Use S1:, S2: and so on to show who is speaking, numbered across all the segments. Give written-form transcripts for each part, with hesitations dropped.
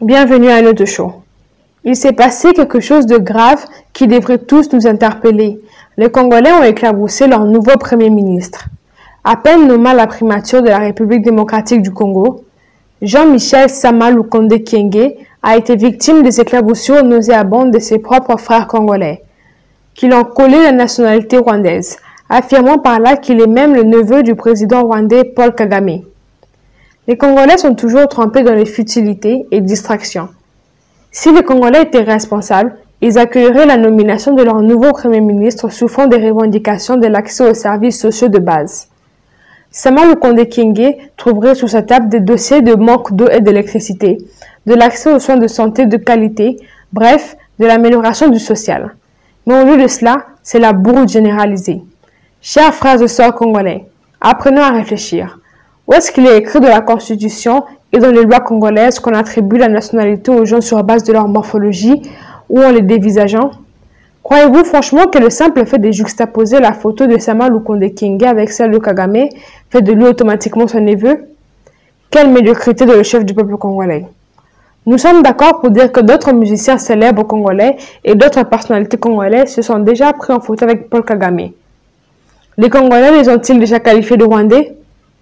S1: Bienvenue à notre show. Il s'est passé quelque chose de grave qui devrait tous nous interpeller. Les Congolais ont éclaboussé leur nouveau Premier ministre. À peine nommé à la primature de la République démocratique du Congo, Jean-Michel Sama Lukonde Kyenge a été victime des éclaboussures nauséabondes de ses propres frères congolais, qui l'ont collé la nationalité rwandaise, affirmant par là qu'il est même le neveu du président rwandais Paul Kagame. Les Congolais sont toujours trempés dans les futilités et distractions. Si les Congolais étaient responsables, ils accueilleraient la nomination de leur nouveau Premier ministre sous fond des revendications de l'accès aux services sociaux de base. Sama Lukonde Kyenge trouverait sous sa table des dossiers de manque d'eau et d'électricité, de l'accès aux soins de santé de qualité, bref, de l'amélioration du social. Mais au lieu de cela, c'est la bourde généralisée. Chers frères et sœurs congolais, apprenons à réfléchir. Où est-ce qu'il est écrit dans la Constitution et dans les lois congolaises qu'on attribue la nationalité aux gens sur base de leur morphologie ou en les dévisageant? Croyez-vous franchement que le simple fait de juxtaposer la photo de Sama Lukonde Kyenge avec celle de Kagame fait de lui automatiquement son neveu? Quelle médiocrité de le chef du peuple congolais! Nous sommes d'accord pour dire que d'autres musiciens célèbres congolais et d'autres personnalités congolaises se sont déjà pris en photo avec Paul Kagame. Les Congolais les ont-ils déjà qualifiés de Rwandais?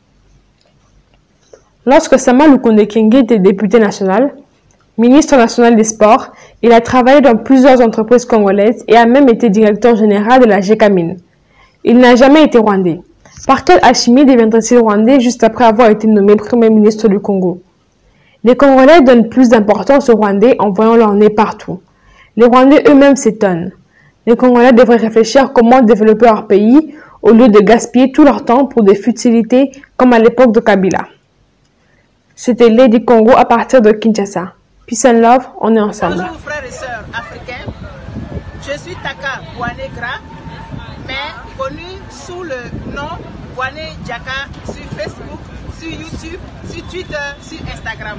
S1: Lorsque Sama Lukonde Kyenge était député national, ministre national des Sports, il a travaillé dans plusieurs entreprises congolaises et a même été directeur général de la GECAMINE. Il n'a jamais été rwandais. Par quelle alchimie deviendrait-il rwandais juste après avoir été nommé Premier ministre du Congo? Les Congolais donnent plus d'importance aux Rwandais en voyant leur nez partout. Les Rwandais eux-mêmes s'étonnent. Les Congolais devraient réfléchir comment développer leur pays au lieu de gaspiller tout leur temps pour des futilités comme à l'époque de Kabila. C'était Lady Congo à partir de Kinshasa. Peace and love, on est ensemble.
S2: Bonjour frères et sœurs africains, je suis Taka Bouanegra, mais connu sous le nom Bouane Djaka sur Facebook, sur YouTube, sur Twitter, sur Instagram.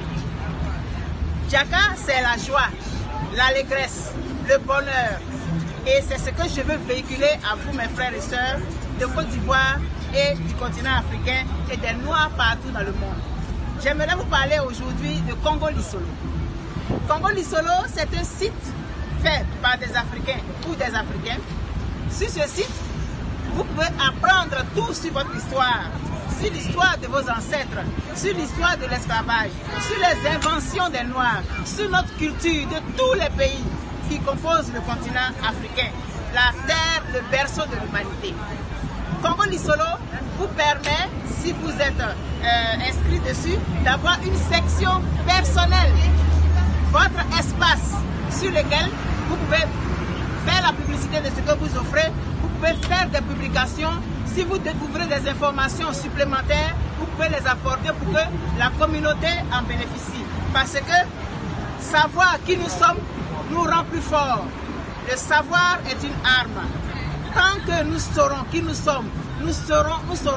S2: Djaka, c'est la joie, l'allégresse, le bonheur. Et c'est ce que je veux véhiculer à vous mes frères et sœurs de Côte d'Ivoire et du continent africain et des Noirs partout dans le monde. J'aimerais vous parler aujourd'hui de Congo Lisolo. Congo Lisolo, c'est un site fait par des Africains ou des Africains. Sur ce site, vous pouvez apprendre tout sur votre histoire, sur l'histoire de vos ancêtres, sur l'histoire de l'esclavage, sur les inventions des Noirs, sur notre culture de tous les pays qui composent le continent africain, la terre, le berceau de l'humanité. Congo Lisolo vous permet, si vous êtes inscrit dessus, d'avoir une section personnelle, votre espace sur lequel vous pouvez faire la publicité de ce que vous offrez, vous pouvez faire des publications. Si vous découvrez des informations supplémentaires, vous pouvez les apporter pour que la communauté en bénéficie. Parce que savoir qui nous sommes nous rend plus forts. Le savoir est une arme. Tant que nous saurons qui nous sommes, nous saurons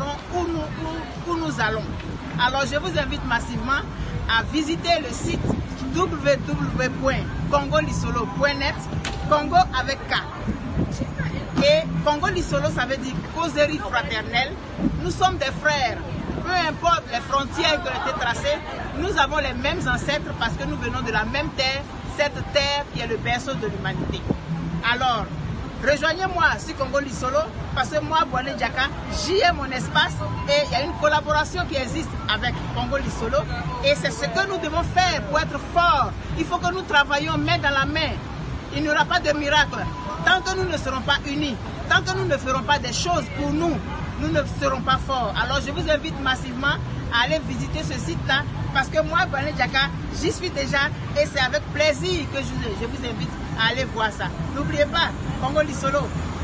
S2: où nous allons. Alors je vous invite massivement à visiter le site www.congolisolo.net, Congo avec K. Et Congo Lisolo, ça veut dire causerie fraternelle. Nous sommes des frères. Peu importe les frontières qui ont été tracées, nous avons les mêmes ancêtres parce que nous venons de la même terre, cette terre qui est le berceau de l'humanité. Alors, rejoignez-moi sur Congo Lisolo parce que moi, Bouane Djaka, j'y ai mon espace et il y a une collaboration qui existe avec Congo Lisolo et c'est ce que nous devons faire pour être forts. Il faut que nous travaillions main dans la main. Il n'y aura pas de miracle. Tant que nous ne serons pas unis, tant que nous ne ferons pas des choses pour nous, nous ne serons pas forts. Alors je vous invite massivement à aller visiter ce site-là parce que moi, Bouane Djaka, j'y suis déjà et c'est avec plaisir que je vous invite à aller voir ça. N'oubliez pas, Congo Lisolo,